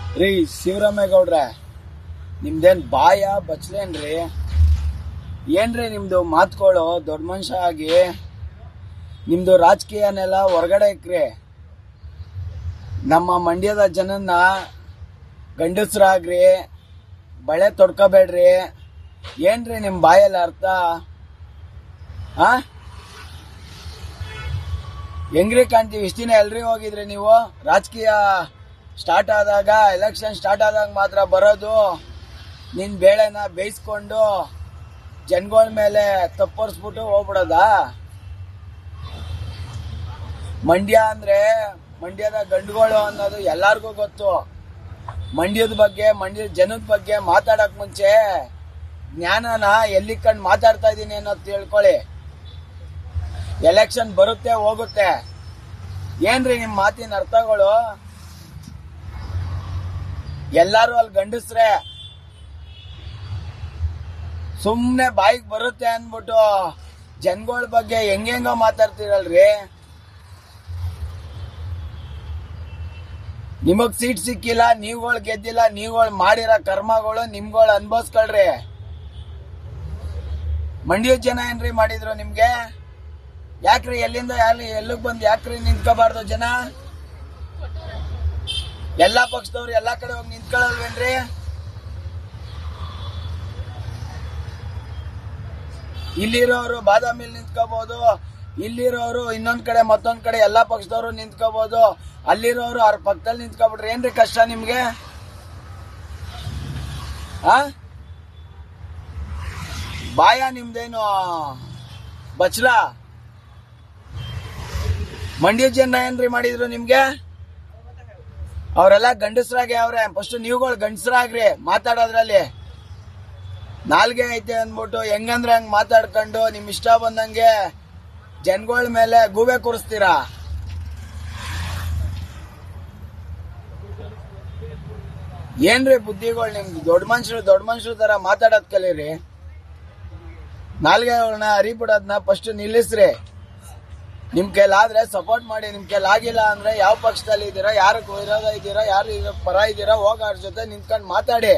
ರೀ ಶಿವರಾಮೇಗೌಡ್ರೆ, ನಿಮ್ದೇನ್ ಬಾಯ ಬಚ್ಲೇನ್ರಿ? ಏನ್ರಿ ನಿಮ್ದು ಮಾತ್ಕೊಳ್ಳೋ ದೊಡ್ಡ ಮನುಷ್ಯ ಆಗಿ? ನಿಮ್ದು ರಾಜಕೀಯನೆಲ್ಲ ಹೊರಗಡೆ ಇಕ್ರಿ. ನಮ್ಮ ಮಂಡ್ಯದ ಜನನ್ನ ಗಂಡಸ್ರಾಗ್ರಿ, ಬಳೆ ತೊಡ್ಕೋಬೇಡ್ರಿ. ಏನ್ರಿ ನಿಮ್ ಬಾಯಲ್ಲಿ ಅರ್ಥ? ಹೆಂಗ್ರಿ ಕಾಣ್ತೀವಿ? ಇಷ್ಟ ದಿನ ಎಲ್ರಿ ಹೋಗಿದ್ರಿ ನೀವು? ರಾಜಕೀಯ ಸ್ಟಾರ್ಟ್ ಆದಾಗ, ಎಲೆಕ್ಷನ್ ಸ್ಟಾರ್ಟ್ ಆದಾಗ ಮಾತ್ರ ಬರೋದು, ನಿನ್ ಬೇಳೆನ ಬೇಯಿಸ್ಕೊಂಡು ಜನಗಳ ಮೇಲೆ ತಪ್ಪರ್ಸ್ಬಿಟ್ಟು ಹೋಗ್ಬಿಡೋದಾ? ಮಂಡ್ಯ ಅಂದ್ರೆ ಮಂಡ್ಯದ ಗಂಡುಗಳು ಅನ್ನೋದು ಎಲ್ಲಾರ್ಗೂ ಗೊತ್ತು. ಮಂಡ್ಯದ ಬಗ್ಗೆ, ಮಂಡ್ಯದ ಜನದ ಬಗ್ಗೆ ಮಾತಾಡಕ್ ಮುಂಚೆ ಜ್ಞಾನನ ಎಲ್ಲಿ ಕಂಡು ಮಾತಾಡ್ತಾ ಇದೀನಿ ಅನ್ನೋದು ತಿಳ್ಕೊಳ್ಳಿ. ಎಲೆಕ್ಷನ್ ಬರುತ್ತೆ ಹೋಗುತ್ತೆ. ಏನ್ರಿ ನಿಮ್ ಮಾತಿನ ಅರ್ಥಗಳು? ಎಲ್ಲಾರು ಅಲ್ಲಿ ಗಂಡಸ್ರೆ, ಸುಮ್ನೆ ಬಾಯಿಗೆ ಬರುತ್ತೆ ಅನ್ಬಿಟ್ಟು ಜನಗಳ ಬಗ್ಗೆ ಹೆಂಗೆಂಗೋ ಮಾತಾಡ್ತಿರಲ್ರಿ. ನಿಮಗ್ ಸೀಟ್ ಸಿಕ್ಕಿಲ್ಲ, ನೀವುಗಳು ಗೆದ್ದಿಲ್ಲ, ನೀವುಗಳು ಮಾಡಿರೋ ಕರ್ಮಗಳು ನಿಮ್ಗಳು ಅನ್ಭವಿಸ್ಕೊಳ್ರಿ. ಮಂಡ್ಯದ ಜನ ಏನ್ರಿ ಮಾಡಿದ್ರು ನಿಮ್ಗೆ? ಯಾಕ್ರಿ ಎಲ್ಲಿಂದ ಎಲ್ಲಿಗ್ ಬಂದ್ ಯಾಕ್ರಿ ನಿಂತ್ಕೋಬಾರ್ದು ಜನ? ಎಲ್ಲಾ ಪಕ್ಷದವ್ರು ಎಲ್ಲಾ ಕಡೆ ಹೋಗಿ ನಿಂತ್ಕೊಳ್ಳಲ್ವೇನ್ರಿ? ಇಲ್ಲಿರೋರು ಬಾದಾಮಿಲ್ ನಿಂತ್ಕೋಬಹುದು, ಇಲ್ಲಿರೋರು ಇನ್ನೊಂದ್ ಕಡೆ ಮತ್ತೊಂದ್ ಕಡೆ ಎಲ್ಲಾ ಪಕ್ಷದವ್ರು ನಿಂತ್ಕೋಬಹುದು. ಅಲ್ಲಿರೋರು ಅವ್ರ ಪಕ್ಕದಲ್ಲಿ ನಿಂತ್ಕೊಬಿಟ್ರೆ ಏನ್ರಿ ಕಷ್ಟ ನಿಮ್ಗೆ? ಬಾಯ ನಿಮ್ದೇನು ಬಚ್ಲಾ? ಮಂಡ್ಯ ಜನ ಏನ್ರಿ ಮಾಡಿದ್ರು ನಿಮ್ಗೆ? ಅವರೆಲ್ಲ ಗಂಡಸ್ರಾಗೆ ಅವ್ರೆ. ಫಸ್ಟ್ ನೀವುಗಳು ಗಂಡಸ್ರಾಗ್ರಿ. ಮಾತಾಡೋದ್ರಲ್ಲಿ ನಾಲ್ಗೆ ಐತೆ ಅಂದ್ಬಿಟ್ಟು ಹೆಂಗಂದ್ರೆ ಹಂಗ್ ಮಾತಾಡ್ಕೊಂಡು ನಿಮ್ ಇಷ್ಟ ಬಂದಂಗೆ ಜನಗಳ ಮೇಲೆ ಗೂಬೆ ಕೂರಿಸ್ತೀರಾ. ಏನ್ರಿ ಬುದ್ಧಿಗಳು ನಿಮ್ದು? ದೊಡ್ಡ ಮನುಷ್ಯರು ತರ ಮಾತಾಡೋದ್ ಕಲೀರಿ. ನಾಲ್ಗೆಗಳನ್ನ ಹರಿಬಿಡೋದ್ನ ಫಸ್ಟ್ ನಿಲ್ಲಿಸ್ರಿ. ನಿಮ್ ಕೈಲಾದ್ರೆ ಸಪೋರ್ಟ್ ಮಾಡಿ, ನಿಮ್ ಕೈಲಾಗಿಲ್ಲ ಅಂದ್ರೆ ಯಾವ ಪಕ್ಷದಲ್ಲಿ ಇದ್ದೀರಾ, ಯಾರು ವಿರೋಧ ಇದ್ದೀರಾ, ಯಾರು ಪರ ಇದ್ದೀರಾ, ಹೋಗ ಅವ್ರ ಜೊತೆ ನಿಂತ್ಕೊಂಡು ಮಾತಾಡಿ.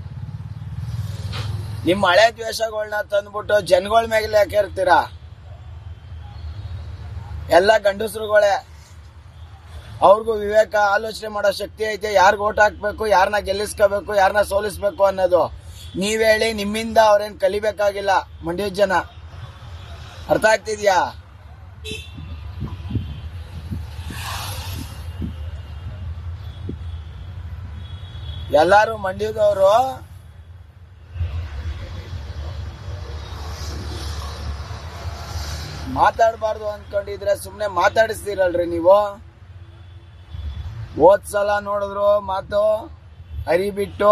ನಿಮ್ ಹಳೆ ದ್ವೇಷಗಳನ್ನ ತಂದ್ಬಿಟ್ಟು ಜನಗಳ ಮೇಲೆ ಹಾಕಿರ್ತೀರಾ. ಎಲ್ಲ ಗಂಡಸರುಗಳೇ. ಅವ್ರಿಗೂ ವಿವೇಕ, ಆಲೋಚನೆ ಮಾಡೋ ಶಕ್ತಿ ಐತೆ. ಯಾರಿಗ ಓಟ್ ಹಾಕ್ಬೇಕು, ಯಾರನ್ನ ಗೆಲ್ಲಿಸ್ಕೋಬೇಕು, ಯಾರನ್ನ ಸೋಲಿಸ್ಬೇಕು ಅನ್ನೋದು ನೀವ್ ಹೇಳಿ. ನಿಮ್ಮಿಂದ ಅವ್ರೇನ್ ಕಲಿಬೇಕಾಗಿಲ್ಲ ಮಂಡ್ಯದ ಜನ. ಅರ್ಥ ಆಗ್ತಿದ್ಯಾ? ಎಲ್ಲಾರು ಮಂಡ್ಯದವರು ಮಾತಾಡಬಾರ್ದು ಅನ್ಕೊಂಡಿದ್ರೆ ಸುಮ್ನೆ ಮಾತಾಡಿಸ್ತೀರಲ್ರಿ ನೀವು. ಹೋದ್ಸಲ ನೋಡಿದ್ರು ಮಾತು ಹರಿಬಿಟ್ಟು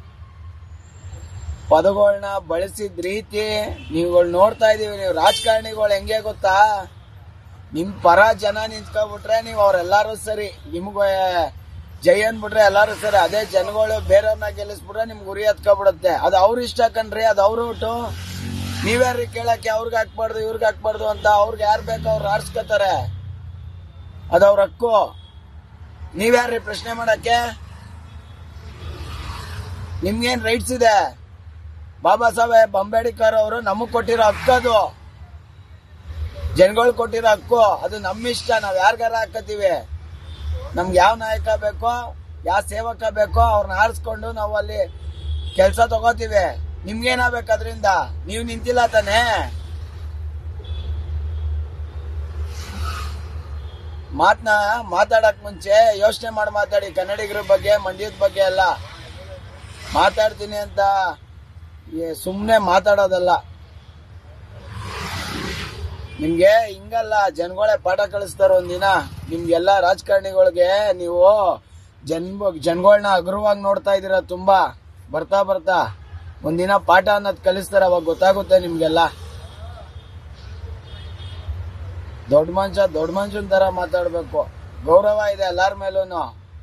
ಪದಗಳನ್ನ ಬಳಸಿದ ರೀತಿ ನೀವುಗಳು ನೋಡ್ತಾ ಇದೀವಿ. ನೀವು ರಾಜಕಾರಣಿಗಳು ಹೆಂಗೆ ಗೊತ್ತಾ? ನಿಮ್ ಪರ ಜನ ನಿಂತ್ಕೊಬಿಟ್ರೆ ನೀವು ಅವ್ರೆಲ್ಲಾರು ಸರಿ, ನಿಮ್ಗೆ ಜೈ ಅನ್ಬಿಟ್ರೆ ಎಲ್ಲಾರು ಸರಿ. ಅದೇ ಜನಗಳು ಬೇರೆಯವ್ರನ್ನ ಗೆಲ್ಲಿಸ್ಬಿಟ್ರೆ ನಿಮ್ಗೆ ಗುರಿ ಹತ್ಕೊಬಿಡುತ್ತೆ. ಅದು ಅವ್ರ ಇಷ್ಟ ಕಣ್ರಿ, ಅದು ಅವ್ರ ಊಟು. ನೀವ್ಯಾರಿ ಕೇಳಕ್ಕೆ ಅವ್ರಿಗೆ ಹಾಕ್ಬಾರ್ದು ಇವ್ರಿಗೆ ಹಾಕ್ಬಾರ್ದು ಅಂತ? ಅವ್ರಿಗೆ ಯಾರು ಬೇಕೋ ಅವ್ರು ಆಡ್ಸ್ಕೊತಾರೆ, ಅದು ಅವ್ರ ಹಕ್ಕು. ನೀವ್ಯಾರ್ರಿ ಪ್ರಶ್ನೆ ಮಾಡಕ್ಕೆ? ನಿಮ್ಗೇನ್ ರೈಟ್ಸ್ ಇದೆ? ಬಾಬಾ ಸಾಹೇಬ್ ಅಂಬೇಡ್ಕರ್ ಅವರು ನಮಗ್ ಕೊಟ್ಟಿರೋ ಹಕ್ಕು, ಅದು ಜನಗಳು ಕೊಟ್ಟಿರೋ ಹಕ್ಕು. ಅದು ನಮ್ಮ ಇಷ್ಟ, ನಾವ್ ಯಾರಿಗಾರ ಹಾಕತ್ತೀವಿ. ನಮ್ಗೆ ಯಾವ ನಾಯಕ ಬೇಕೋ, ಯಾವ ಸೇವಕ ಬೇಕೋ ಅವ್ರನ್ನ ಆರಿಸ್ಕೊಂಡು ನಾವು ಅಲ್ಲಿ ಕೆಲಸ ತಗೋತೀವಿ. ನಿಮ್ಗೇನಾಗಬೇಕು ಅದರಿಂದ? ನೀವು ನಿಂತಿಲ್ಲ ತಾನೆ? ಮಾತಾಡಕ್ ಮುಂಚೆ ಯೋಚನೆ ಮಾಡಿ ಮಾತಾಡಿ. ಕನ್ನಡಿಗರ ಬಗ್ಗೆ, ಮಂಡ್ಯದ ಬಗ್ಗೆ ಎಲ್ಲ ಮಾತಾಡ್ತೀನಿ ಅಂತ ಸುಮ್ನೆ ಮಾತಾಡೋದಲ್ಲ. ನಿಮ್ಗೆ ಹಿಂಗಲ್ಲ, ಜನಗಳೇ ಪಾಠ ಕಳಿಸ್ತಾರ ಒಂದಿನ. ನಿಮ್ಗೆಲ್ಲ ರಾಜಕಾರಣಿಗಳಿಗೆ ನೀವು ಜನಗಳನ್ನ ಹಗುರವಾಗಿ ನೋಡ್ತಾ ಇದೀರ ತುಂಬಾ. ಬರ್ತಾ ಬರ್ತಾ ಒಂದಿನ ಪಾಠ ಅನ್ನೋದು ಕಲಿಸ್ತಾರ, ಅವಾಗ ಗೊತ್ತಾಗುತ್ತೆ ನಿಮ್ಗೆಲ್ಲ. ದೊಡ್ಡ ಮನುಷ್ಯನ ತರ ಮಾತಾಡ್ಬೇಕು. ಗೌರವ ಇದೆ ಎಲ್ಲಾರ ಮೇಲೂನು.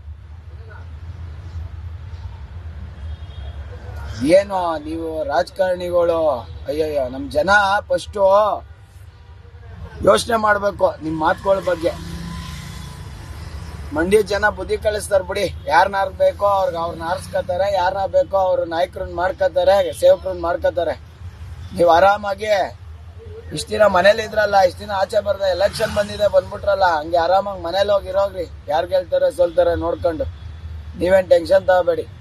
ಏನು ನೀವು ರಾಜಕಾರಣಿಗಳು? ಅಯ್ಯಯ್ಯೋ, ನಮ್ ಜನ ಫಸ್ಟು ಯೋಚನೆ ಮಾಡ್ಬೇಕು ನಿಮ್ ಮಾತುಗಳ ಬಗ್ಗೆ. ಮಂಡ್ಯ ಜನ ಬುದ್ಧಿ ಕಳಿಸ್ತಾರ ಬಿಡಿ. ಯಾರನ್ನಾರು ಬೇಕೋ ಅವ್ರನ್ನ ಆರಿಸ್ಕೋತಾರೆ, ಯಾರನ್ನ ಬೇಕೋ ಅವ್ರ ನಾಯಕರನ್ನ ಮಾಡ್ಕೋತಾರೆ, ಸೇವಕರನ್ನ ಮಾಡ್ಕೋತಾರೆ. ನೀವು ಆರಾಮಾಗಿ ಇಷ್ಟ ದಿನ ಮನೇಲಿ ಇದ್ರಲ್ಲ, ಇಷ್ಟ ದಿನ ಆಚೆ ಬರ್ದ ಎಲೆಕ್ಷನ್ ಬಂದಿದೆ ಬಂದ್ಬಿಟ್ರಲ್ಲ, ಹಂಗೆ ಆರಾಮಾಗಿ ಮನೇಲಿ ಹೋಗಿರೋಗ್ರಿ. ಯಾರು ಗೆಲ್ತಾರೆ ಸೋಲ್ತಾರೆ ನೋಡ್ಕೊಂಡು. ನೀವೇನ್ ಟೆನ್ಷನ್ ತಗೋಬೇಡಿ.